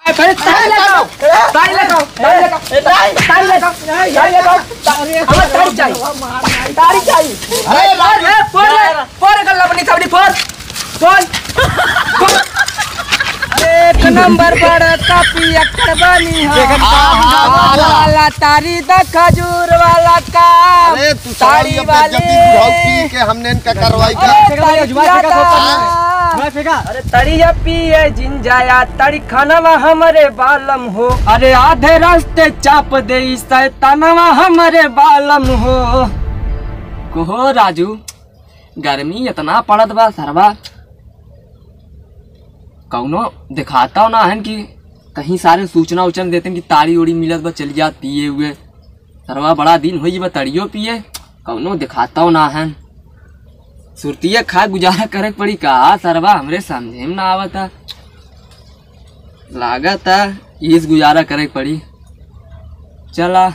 तारी लगाओ, तारी लगाओ, तारी लगाओ, तारी लगाओ, तारी लगाओ, तारी चाहिए, तारी चाहिए। अरे फोड़ गल्ला बनी सबनी फोड़। एक नंबर पर कापी अक्कर बनी है वाला तारी द खजूर वाला का। अरे तू तारी वाली पी के हमने इनका कार्रवाई किया। अरे तड़िया पिए जिन जाया तड़ी खानवा हमारे बालम हो। अरे आधे रास्ते चाप दे शैतानवा हमारे बालम हो। कहो राजू गर्मी इतना पड़त बा सरवा कौनो दिखाता ना है कि कहीं सारे सूचना उचना देते हैं कि तारी उड़ी मिलत बा चल जा पिए हुए सरवा बड़ा दिन हो बा तड़ियो पिए कौनो दिखाता ना है सुरतिया खा गुजारा करे पड़ी का सरवा हमरे समझे में ना आवता लागत इस गुजारा करे पड़ी। चला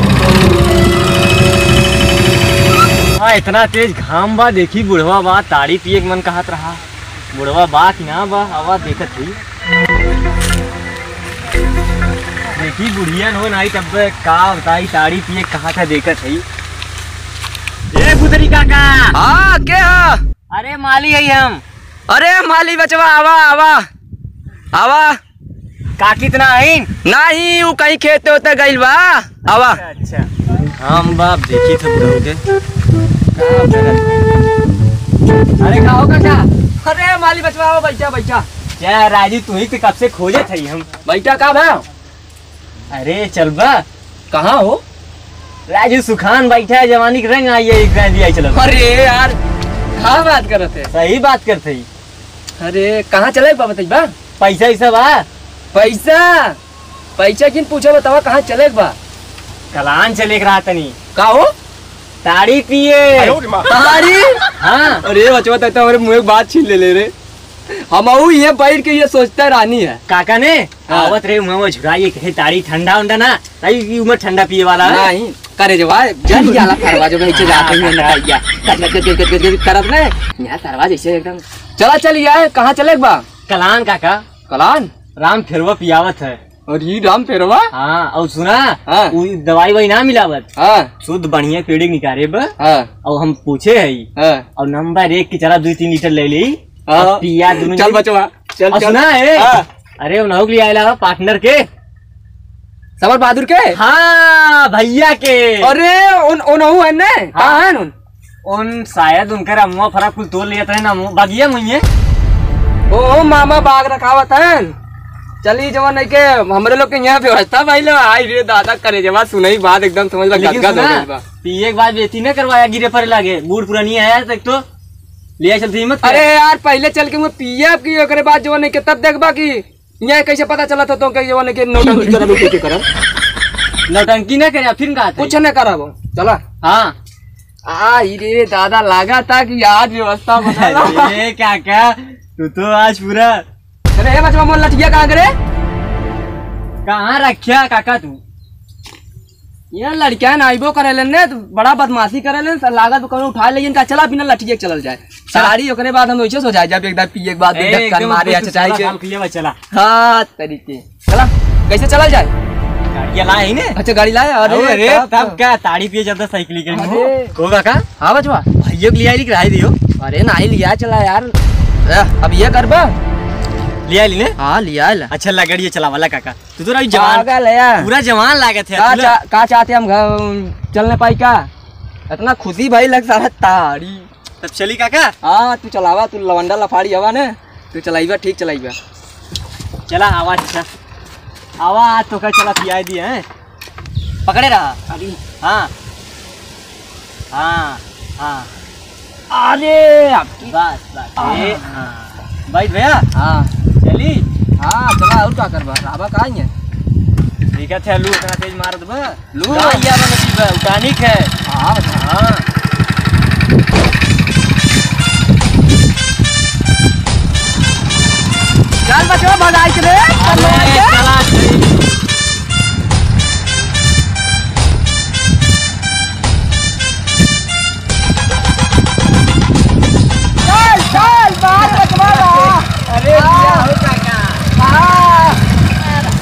हाँ इतना तेज घाम बा देखी बुढ़वा बा ताड़ी पिए के मन कहत रहा बुढ़वा बा कि ना बा आवाज देखत थी देखी बुढ़िया हो नहीं तब का बताई ताड़ी पिए कहा था देखत थी। ए बुदरी काका हाँ क्या अरे माली है हम। अरे माली बचवा आवा आवा आवा का कितना है नहीं वो कहीं खेते होते गइल बा आवा। अच्छा हम बाप देखी तो बुढ़ऊ अरे खाओ काका। अरे माली बचवा आओ बैठा बैठा। क्या राजू तू ही कब से खोजे थे हम बैठा का भा। अरे चल बा कहाँ हो राजू सुखान बैठा है जवानी के रंग आई है चलो। अरे यार कहाँ बात कर रहे थे। सही बात करते ही। अरे कहाँ चले बा बताइए बा। पैसा ऐसा बा पैसा पैसा किन पूछा बतावा कहाँ चले बा। कलान चले रहा तनी का हो ताड़ी पिए ताड़ी। हाँ अरे बचवा तो हमारे मुँह एक बात छीन ले रे हम ये बैठ के ये सोचता रानी है काका ने आवत रे मुँह झुराइए कहे ताड़ी ठंडा उंडा ना ताई उम्र ठंडा पिए वाला नहीं करे जो जल जाला सरवा जो नीचे जाते हैं नटाइया करत ने यहाँ सरवा जैसे एकदम चला चलिए कहाँ चले बा। कलान काका कलान राम फिरवा पियावत है। और ये राम फेरवा हाँ और सुना हाँ। दवाई वही ना मिलावत हाँ शुद्ध बढ़िया पेड़ी निकाले बा हाँ और हम पूछे है हाँ और नंबर 1 की चला 2-3 लीटर ले ली हाँ। पिया दोनों चल बचवा चल और चल सुना है हाँ। अरे उन्हों के लिए आया पार्टनर के समर बहादुर के हाँ भैया के। अरे उन है ने कहाँ है उन शायद उनकर अम्मा फराक कुल तोड़ लिया था ना बागिया मुझे ओ मामा बाग रखावत है। चली जवान नहीं के हमरे लोग के यहाँ व्यवस्था भाई लो आई रे दादा करे जवा सुनई बात एकदम समझ ला गदगद हो गई बा। पिए के बाद बेटी न करवाया गिरे पर लागे बूढ़ पुरानी आया तक तो लिया चलती हिम्मत। अरे यार पहले चल के मैं पिए की ओकरे बाद जवान नहीं के तब देखबा की यहाँ कैसे पता चला था तो के जवान के नौटंकी करब के करब नौटंकी न करे फिर का कुछ न करब चला। हाँ आई रे दादा लगा था कि आज व्यवस्था बना। अरे काका तू तो आज पूरा अरे बचवा मोल लठिया कहाँ करे कहाँ रखिया काका तू यहाँ लड़कियां आइबो करे ने तो बड़ा बदमाशी करे लागत कौन उठा लेकिन का चला बिना लठिए चलल जाए साड़ी ओकरे बाद हम वैसे हो जाए जब एक बार पिए के बाद कर मारे अच्छा चाहिए चला। हाँ तरीके चला कैसे चला जाए गाड़ी लाए ही ने अच्छा गाड़ी लाए। अरे तब क्या ताड़ी पिए जाता साइकिल के को काका। हाँ बचवा भैया के लिए किराए दियो। अरे नहीं लिया चला यार अब ये करबा लिया ली ने हाँ लिया अच्छा लगड़ी चला वाला काका तू तो जवान पूरा जवान लागत है का चाहते हम चलने पाई का इतना खुशी भाई लग सारा ताड़ी तब चली काका। हाँ तू चलावा तू लवंडा लफाड़ी हवा ने तू चलाइबा ठीक चलाइबा चला आवाज अच्छा आवाज तो कर चला पिया दिए हैं पकड़े रहा। हाँ हाँ हाँ अरे आपकी बस बस हाँ भाई भैया हाँ चली हाँ चला और क्या करबा राबा का है ठीक है लू इतना तेज मार दबा लू या बना उठानिक है। हाँ हाँ चल बचवा भगाई चले चला चल बाहर बचवा। अरे हो काका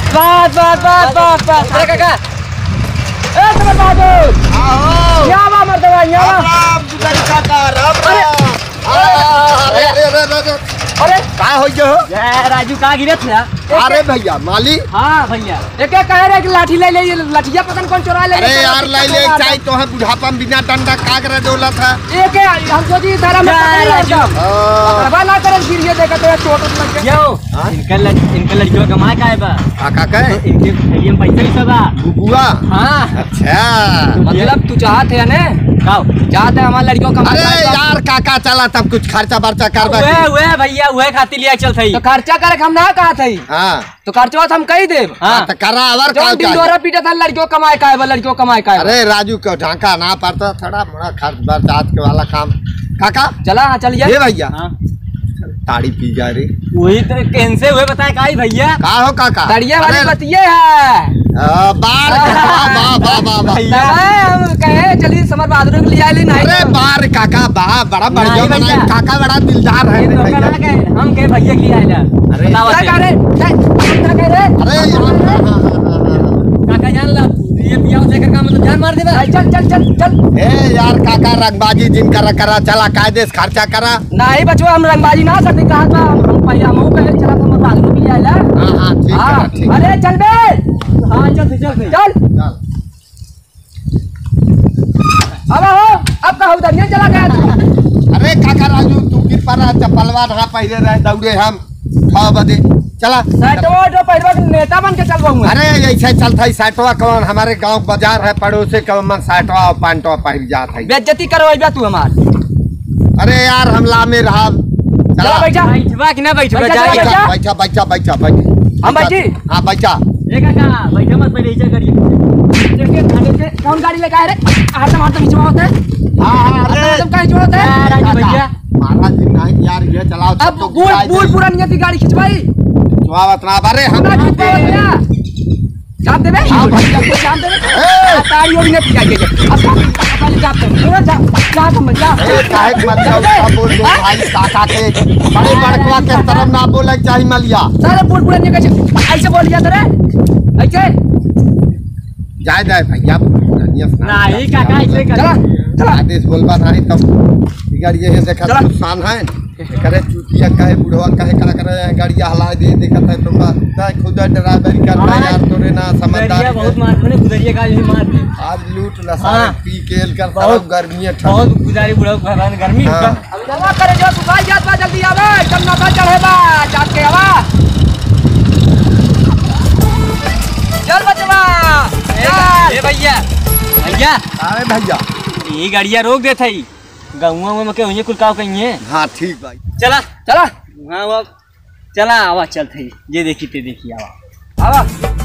बस बस बस बस बस अरे काका ए समर बहादुर आओ यहाँ बा मर्दवा यहाँ राम गुजरी काका राम राम अरे अरे अरे अरे का हो गयो राजू कहाँ गिरे थे? अरे भैया माली हाँ भैया एक कह रहे कि लाठी ले ले लाठिया पता कौन चुरा ले अरे यार ले ले चाय तो है बुढ़ापा में बिना डंडा का करे डोला था एक हम सोची धारा में करवा ना करे गिर ये देखा तो चोट लग गया क्यों इनका लड़कियों कमाए का है बा काका कहे इनके लिए पैसा भी सब है। बुआ हाँ अच्छा मतलब तू चाहत है ना चाहत है हमारे लड़कियों का अरे यार काका चला तब कुछ खर्चा बर्चा कर वे भैया वे खाती लिया चल थई तो खर्चा करे हम ना कहा था हाँ तो खर्चा हम कही दे हाँ तो करा और जो दिन दोरा पीटा था लड़कियों कमाए का है लड़कियों कमाए का है अरे राजू को ढांका ना पड़ता थोड़ा मोड़ा खर्च बर्चात के वाला काम काका चला हाँ चलिए ये भैया हाँ ताड़ी पी जा रही वही तो कैसे हुए बताए काई भैया का हो काका तड़िया वाली बतिये है बार भैया हम कहे चलिए समर बहादुर के लिए आए नहीं अरे बार काका बड़ा बढ़िया भैया। काका बड़ा दिलदार है रे भैया हम के भैया के लिए आए ना अरे क्या कह रहे क्या कह रहे अरे यार काका जान ला ये पियाओ से का मतलब जान मार देबा चल चल चल चल ए यार काका रंगबाजी जिन करा चला कायदे से खर्चा करा नहीं बचो हम रंगबाजी ना सकते कहा था हम पहले हम कहे चला समर बहादुर के लिए आए हाँ ठीक है ठीक अरे चल बे हाँ चल चल चल चल अब हो अब कहा उधर नहीं चला गया तू अरे काका राजू तू गिर पड़ा चप्पलवा वहाँ पहले रहे दौड़े हम 6 बजे चला साइटवा जो पहले नेता बन के चल रहूं अरे ऐसे चलता है साइटवा कौन हमारे गांव बाजार है पड़ोसे कौन मन साइटवा और पांटवा पहल जाता है बेइज्जती करवाइबा तू हमार अरे यार हमला में रहा चला बैठा बैठवा कि ना बैठवा बैठा, जाए बैठा। बैठा हम बैठी? हाँ बैठा ए काका बैठा मत पहले इधर करिए देखिए कौन गाड़ी लेके आए रे हर मार तो नीचे होता है हाँ अरे कहीं जोड़ होता है राजू भैया महाराज जी नहीं यार ये चलाओ अब बूढ़ पूरा नियति गाड़ी खिंचवाई अरे हम हमरा खिंचवा भैया चाप देबे हाँ भैया चाप देबे तारी और नियति गाड़ी अब पहले चाप दे पूरा चाप हम जा काहे मत जाओ बोल दो भाई काका के बड़े बड़कवा के तरफ ना बोले चाहिए मलिया सारे बूढ़ पूरा नियति ऐसे बोल गया तेरे ऐसे जाए जाए भैया नहीं काका ऐसे कर चला चला आदेश बोलबा नहीं तब यार ये देखा चला। नुकसान है करे चूतिया कहे बुढ़वा कहे करा करे गाड़िया हला दे देखत है तो खुद ड्राइवरी करना यार तोरे ना समझदार बहुत मार ने गुजरिए का भी मार दे आज लूट लसारे हाँ। पी केल कर बहुत- सब गर्मी है बहुत गुजारी बुढ़ा भगवान गर्मी हाँ। अब जमा करे जो सुखाई जात बा जल्दी आवे कम ना चढ़ेबा जात के आवा चल बचवा चल ए भैया भैया अरे भैया ये गाड़िया रोक दे थई गाँव में के हुई कुल काव कहीं है हाँ ठीक भाई चला चला हाँ वो चला आवा चल थई ये देखी ते देखी आवा आवा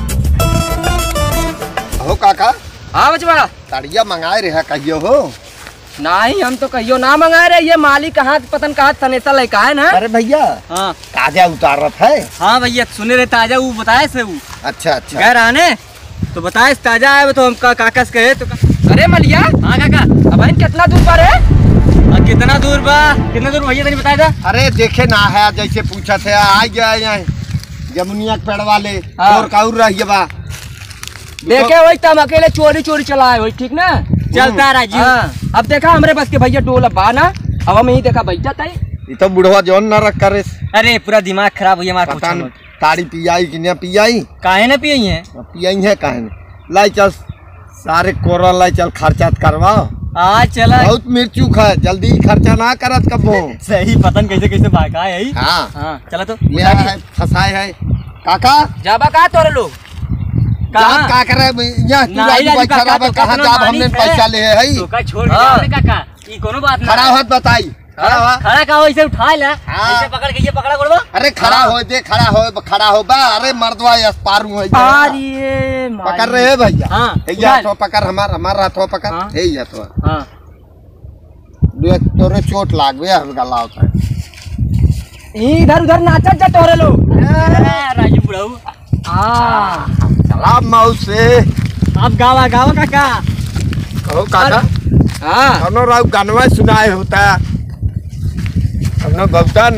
हो काका हाँ बचवा तड़िया मंगाए रहे कहियो हो नहीं हम तो कहियो ना मंगाए रहे ये मालिक कहाँ पतन कहाँ सनेसा लेका है ना अरे भैया हाँ ताजा उतारत है हाँ भैया सुने रहे ताजा वो बताए से वो अच्छा अच्छा गैर आने तो बताए ताजा आए तो हम काकस कहे तो अरे मलिया हाँ काका अब इन कितना दूर पर है कितना दूर बा कितना दूर भैया तनी बताया था अरे देखे ना है जैसे पूछा थे आ गया यहाँ जमुनिया के पेड़ वाले हाँ। और काउर रही बा देखे वही तम अकेले चोरी चोरी चलाए वही ठीक ना चलता राजू हाँ, अब देखा हमरे बस के भैया डोला बा ना अब हम यही देखा बैठा था ये तो बुढ़वा जौन न रख करे अरे पूरा दिमाग खराब हुई हमारा पता नहीं ताड़ी पियाई कि नहीं पियाई काहे ना पियई है पियाई है काहे नहीं लाई चल सारे कोरा लाई चल खर्चा करवाओ आज चला बहुत मिर्चू खा जल्दी खर्चा ना करत कब हो सही पतन कैसे कैसे भागा है यही हाँ हाँ चला तो ले आया है फंसाए है काका जाबा कहा तोरे लोग जाब का करे यहाँ तू नहीं, राजू राजू बैठा काका, रहा तो कहाँ कतना जाब हमने मालिक है। पैसा ले है तो का छोड़ के हाँ। जाओ काका ई कोनो बात ना खड़ा होत बताई खड़ा हुआ खड़ा का हो इसे उठा ला हाँ। ऐसे पकड़ के ये पकड़ा करबो अरे खड़ा हो दे खड़ा हो बा अरे मर्दवा यस पारू है अरे पकड़ रहे है भैया हाँ, हे उठा। तो पकड़ हमारा हाथों पकड़ हाँ। हे या तो हां देख तोरे चोट लागवे हम गला होता है इधर उधर नाचत जा तोरे लोग राजू बुढ़ऊ हाँ चला माऊ से आप गावा गावा काका कहो काका हाँ कौनो राव गानवा सुनाए होता हमने बहुता न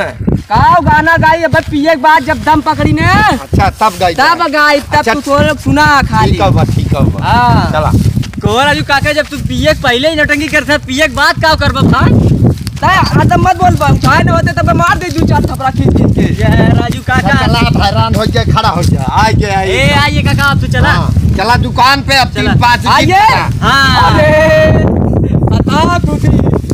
का गाना गाई अब पिए के बाद जब दम पकड़ी ने अच्छा तब गई तब गाई तब अच्छा, तू थोड़ा सुना खाली। ठीक है हाँ चला। को राजू काका जब तू पिए के पहले ही नटंगी करता पिए के बाद का करबा भाई? आदम मत बोल उठाए न होते तब मार दे दू चार थपड़ा खींच खींच के। जय राजू काका। चला हैरान हो जाए खड़ा हो जाए आइए ए आइए काका आप तो चला। चला दुकान पे अब चला। 3-5 आइए। हाँ अरे अथा खुशी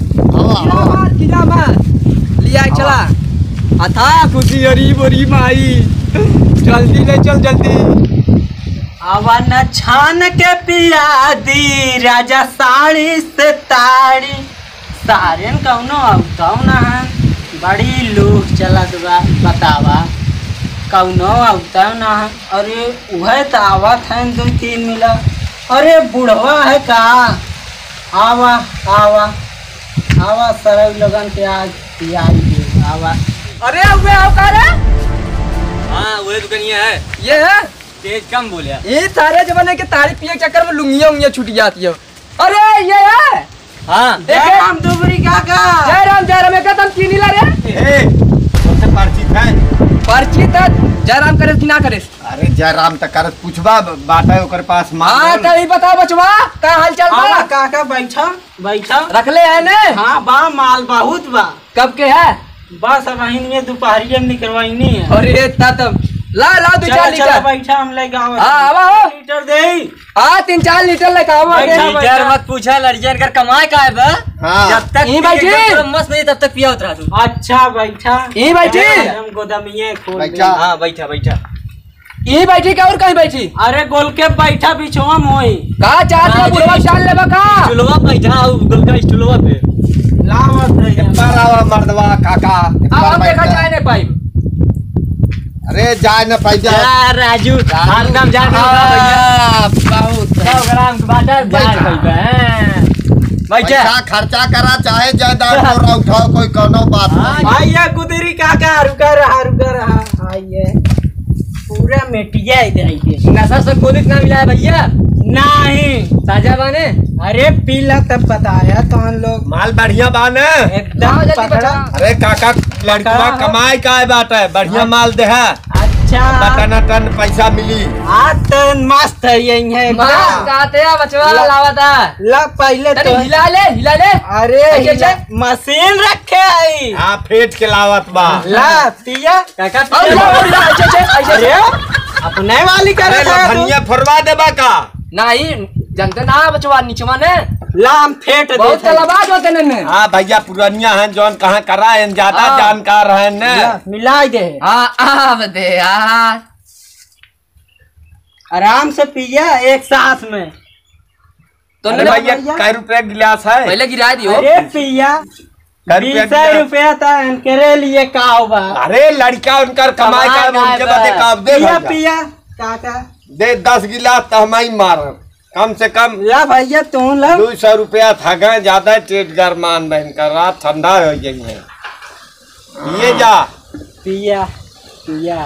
कीड़ा मार लिया चला। अथा खुशी अरी बोरी माई जल्दी ले चल जल्दी। अवन छान के पिया दी राजा साड़ी से ताड़ी सारेन कौनो औताव ना है बड़ी लूट चलत बा बतावा कौनो औताव ना है। अरे वह तो आवत है 2-3 मिला। अरे बुढ़वा है का आवा आवा आवा सरल लगन के आज पियाई दे आवा। अरे वे आओ का रे हाँ वही दुकानिया है। ये है तेज कम बोलिया। ये सारे जमाने के तारीफ पिए के चक्कर में लुंगियां उंगियां छूट जाती है। अरे ये है हाँ जय राम दुबरी काका। जय राम एक दम चीनी ला रे ए सबसे परिचित है पर्ची त जय राम करे कि ना करे। अरे जयराम तक करत पूछबा बाटा ओकर पास हाँ मार तो ही बता बचवा का हाल चाल आवा बा काका बैठा बैठा। रख ले है ने हाँ बा माल बहुत बा कब के है बस अब अहिन में दोपहरिया में निकलवाइनी है। अरे तब ला ला 2-4 चला लीटर बैठा हम ले गाँव हाँ आवा हो लीटर दे 3-4 लीटर लेके आवा लीटर मत पूछा लड़कियन कर कमाए का है बा। हाँ। जब तक यहीं बैठी। एकदम मस्त नहीं तब तक पिया उतरा तू। अच्छा बैठा यहीं बैठी। हम गोदामिये खोल बैठा। दे। हाँ बैठा बैठा। यहीं बैठी क्या और कहीं बैठी अरे गोल के बैठा बिछवा मोई का चाहत हाँ, बुढ़वा जी। चाल लेबा का स्टूलवा बैठा गोल का स्टूलवा पे लावत है। पर आवा मर्दवा काका अब हम देखा जाए नहीं पाई। अरे जाए न पाई जा राजू एकदम जान बहुत 100 ग्राम के बाटा जान बैठा पैसा खर्चा करा चाहे जायदाद और उठाओ कोई कोनो बात नहीं आइए कुदरी काका रुका रहा आइए पूरा मेटिया इधर आइए। नशा से कोदिक ना मिला है भैया नहीं साजा बाने। अरे पीला तब बताया तो हम लोग माल बढ़िया बाने एकदम पकड़ा। अरे काका लड़कवा कमाई का है बात है बढ़िया माल दे है अच्छा टन पैसा मिली आज तो मस्त है यही है मां काते आ बचवा लावता ला पहले तनी तो हिला ले अरे अच्छा, हिला- अच्छा। मशीन रखे है हाँ फेट के लावत बा ला पिया काका अरे अपने वाली करे अरे था तू। लफनिया फरवा देबा का नहीं जानते ना बचवा नीचवा ने लाम फेट बहुत दे तलबाज होते ने हाँ भैया पुरानिया हैं जौन कहाँ करा है ज्यादा हाँ। जानकार है न मिला दे आव दे यार आराम से पिया एक साथ में। तो अरे ने भैया कै रुपया गिलास है पहले गिरा दियो अरे पिया कै रुपया 20 गिलास? रुपया था इनके लिए का होगा अरे लड़का उनकर कमाई का है, कमाई उनके का है। बदे का दे पिया भैया। पिया काका दे 10 गिलास तो हम ही मार कम से कम ला भैया तू ला 200 रुपया था गए ज्यादा टेट गरमान बहन का रात ठंडा हो गई है ये जा पिया पिया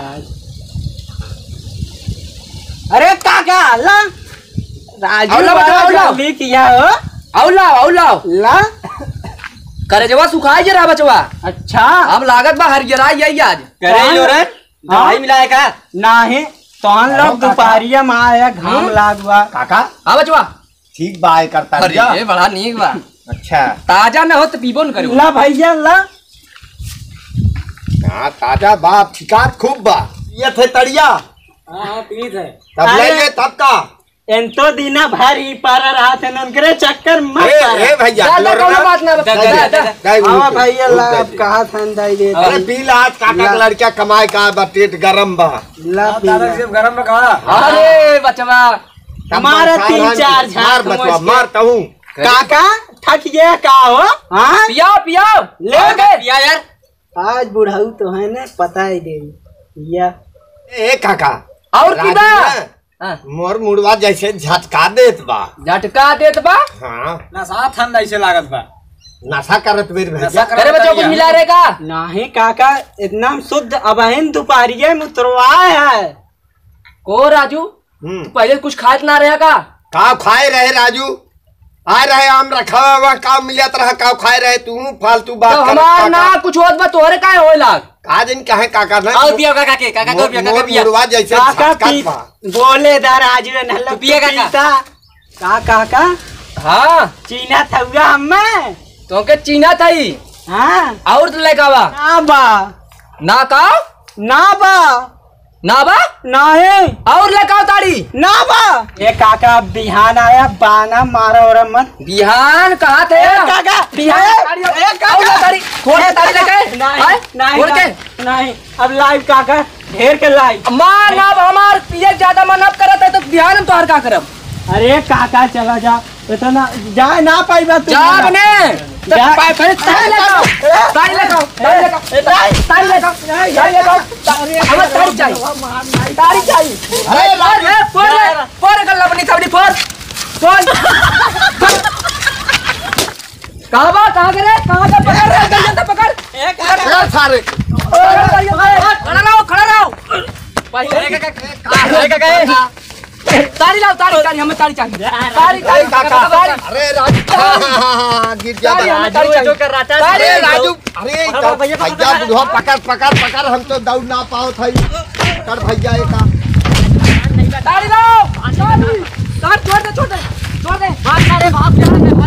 अरे काका ला राजू आओ ला, बड़ा आओ ला। जल्दी किया हो आओ लाओ ला करे जवा सुखाई जरा बचवा अच्छा अब लागत बा हरियरा यही आज करे लो रे दवाई मिलाए का नहीं तो हम लोग दोपहरिया में आया घाम लागवा काका हाँ बचवा ठीक बाय करता अरे भैया ये बड़ा नीक बा अच्छा ताजा न हो तो पीबो न करो ला भैया ला हाँ ताजा बाप ठिकात खूब बा ये थे तड़िया हाँ प्लीज है तब ले ले तब का एंतो दीना भारी पारा रहा थे उनके चक्कर मत ए भैया ज्यादा कोनो बात ना बता आवा भैया ला अब कहा था दाई दे अरे पी ला काका का लड़का कमाए का बा पेट गरम बा ला गरम रखा अरे बचवा हमारा 3-4 मार झाड़ बचवा मार कहूँ काका थक गया का हो हाँ पियाओ ले गए पिया यार आज बुढ़ाऊ तो है ना पता ही दे भैया ए काका और की बा राजू हाँ, मोर मुड़वा जैसे झटका देत बा झटका देत बा हाँ नशा ठंडा ऐसे लागत बा नशा करत बेर भैया करे बच्चों कुछ मिला रहेगा नहीं काका इतना शुद्ध अबहिन दोपहरिया में उतरवाए है को राजू तू पहले कुछ खात ना रहेगा का खाए रहे राजू आए रहे आम रखा हुआ का मिलत रहा का खाए रहे तू फालतू बात तो करत हमार काका। ना कुछ होत बा तोहरे काहे होए लाग आज इन कहे काका ना आओ पिया काका के काका को पिया काका पिया मुड़वा जैसे काका झटका पी बा। बोले दार आज में नल्ला पिए काका। काका हाँ चीना थुआ हमें तो के चीना थाई हाँ और तो लेका बा ना बा ना का ना बा ना बा नहीं और लेका ताड़ी ना बा ये काका बिहान आया बाना मारो और मत बिहान कहा थे काका बिहान ताड़ी खोल के ताड़ी लेके नहीं खोल के नहीं अब लाइव काका ढेर के लाइव मार ना हमार पिए ज्यादा मन अब करत है तो बिहान हम तोहर का करब अरे काका चला जा इतना जाए ना पाई बात जा बने ताड़ी लेका ताड़ी लेका ताड़ी लेका ताड़ी लेका ताड़ी लेका हमें ताड़ी चाहिए ताड़ी चाहिए अरे फोड़ कर अपनी थबड़ी फोड़ कहाँ करे कहाँ से पकड़ रहे जल्दी से पकड़ सारे खड़ा रहो ताड़ी लाओ ताड़ी हमें ताड़ी चाहिए ताड़ी अरे राजू गिर जा अरे राजू अरे भैया बुढ़वा पकड़ हम तो दौड़ ना पाओ थे कर भैया एक ताड़ी लाओ ताड़ी छोड़ दे भाग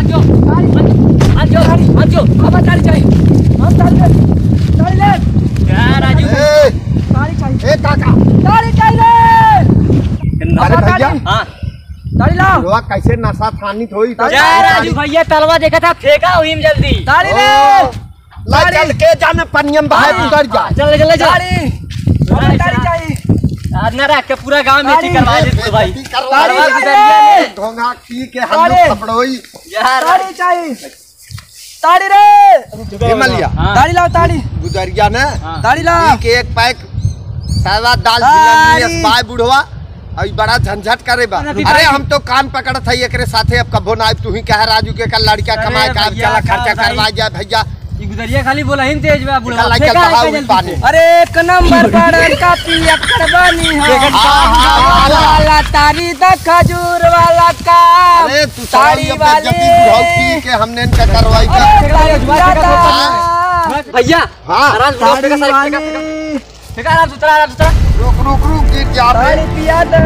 जो अब ताड़ी चाहिए हम ताड़ी ले राजू ताड़ी चाहिए ए काका ताड़ी चाहिए अरे भैया ताड़ी लाओ बुढ़वा कैसे नशा थानित होई तो राजू भैया तलवा देखा था फेंका हुई जल्दी ताड़ी ले ला चल के जाने पनियम बाहर उतर जा चल ताड़ी चाहिए आज ना रख के पूरा गांव में करवा दे भाई ताड़ी ढोंगा की के हम लोग पकड़ोई ताड़ी चाहिए ताड़ी रे हिमालय ताड़ी लाओ ताड़ी गुजरिया ने ताड़ी लाओ के एक पैक सावा दाल जिला बाय बुढ़वा अभी बड़ा झंझट करे बा अरे हम तो कान पकड़त है एकरे साथे अब कबो ना तू ही कह राजू के कल लड़का कमाए का चला खर्चा करवा जा भैया गुजरिया खाली बोला ही तेज बा बुढ़वा लड़का बहाव पानी अरे एक नंबर बड़न का पिया करवानी है वाला तारी द खजूर वाला का अरे तू ताड़ी वाली बुढ़ाऊ पी के हमने इनका करवाई भैया हां आराम से आराम से रुक गिर जा ताड़ी पिया दे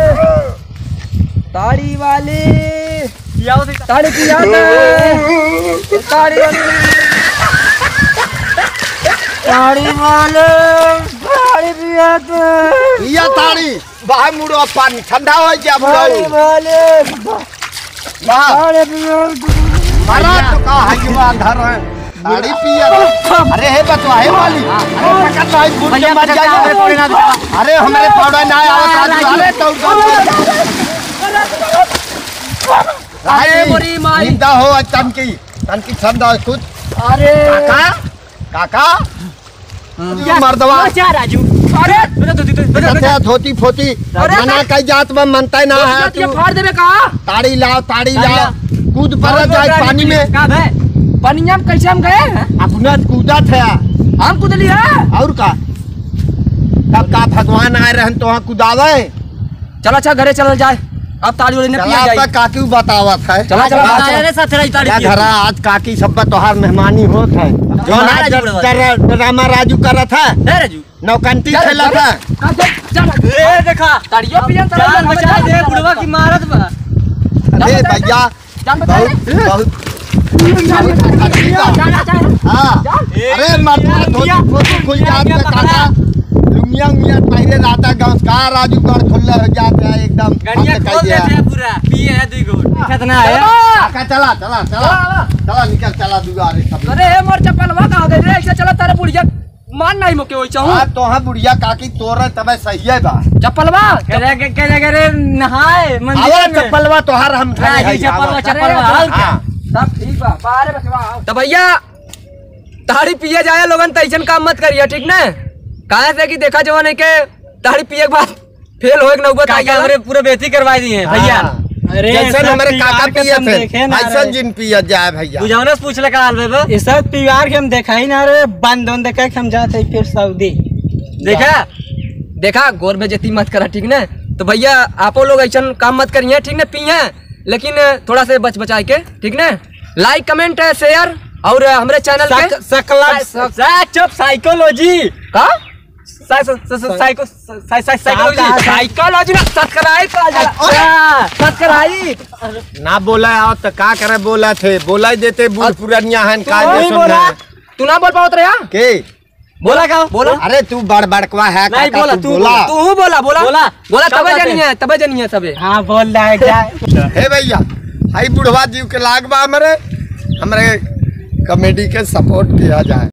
ताड़ी वाली ताड़ी पिया दे ताड़ी वाली पिया दे पिया ताड़ी बाहर मुड़ो पानी ठंडा हो जा बुढ़ाऊ मारा तो का हजवा धर ताड़ी पिया अरे हे बतवा हे वाली अरे पकड़ भाई भूल के मर जाए अरे हमारे पौड़ा ना आवत राजू अरे तो अरे मोरी माई निंदा हो तनकी ठंडा कुछ अरे काका ये मर्दवा राजू अरे धोती फोती मना कई जात में मनता ना है ये फाड़ देबे का ताड़ी लाओ कूद पर जाए पानी में पनिया में कैसे हम गए अपना कूदा था हम कूदली है और का तब का भगवान आए रहन तो वहाँ कुदावे चलो अच्छा घरे चल जाए अब ताड़ी वाली ने पिया जाए काकी बतावत है चला घरा आज काकी सब तोहार मेहमानी होत है जो ड्रामा राजू करत है राजू नौकंती खेला था देखा ताड़ियो पिया जान बचा दे बुढ़वा की मारत बा अरे भैया बहुत अरे मर्दा धोती फोती खुल जाते काका लुंगिया उंगिया पहले राता गांव का राजू गढ़ खुल्ला हो जाता है एकदम गड़िया खोल देते हैं पूरा पिए है दुई गोट कितना है काका चला निकल चला दुआरे सब अरे मोर चप्पलवा कहां गई रे ऐसे चला तारे बुढ़िया मान नहीं मोके होई चाहूं हां तो हां बुढ़िया काकी तोरे तबे सही है बा चप्पलवा के जगह रे नहाए मंदिर आवा में चप्पलवा तोहार हम चप्पलवा सब ठीक बा बाहर बसवा तो भैया ताड़ी पिए जाए लोगन तैसन काम मत करिए ठीक ना काहे से कि देखा जवान है के ताड़ी पिए के बाद फेल होए के नौबत आई हमरे पूरे बेइज्जती करवा दिए भैया अरे जैसे हमारे काका पिए थे ऐसा जिन पिए जाए भैया बुझावना से पूछले का हाल बे ये सब परिवार के हम देखा ही ना रे बंद होन देखा के हम जाते फिर सऊदी देखा गोर में जेती मत करा ठीक ना तो भैया आपो लोग ऐसा काम मत करिए ठीक ना पिए लेकिन थोड़ा से बच बचाए के ठीक ना लाइक कमेंट शेयर और हमरे चैनल पे चुप साइकोलॉजी का साइकोलॉजी ना सब्सक्राइब ना बोला आओ तो का करे बोला थे बोला ही देते बूढ़ पुरानिया हन का नहीं बोला। तू ना बोल पाओ रे के बोला का बोला अरे तू बड़ बड़कवा है नहीं काका, बोला, तू तू बोला तू बोला सब तबे जानिए सबे हाँ बोल रहा है क्या हे भैया हाई बुढ़वा जीव के लाग बा हमरे कॉमेडी के सपोर्ट किया जाए।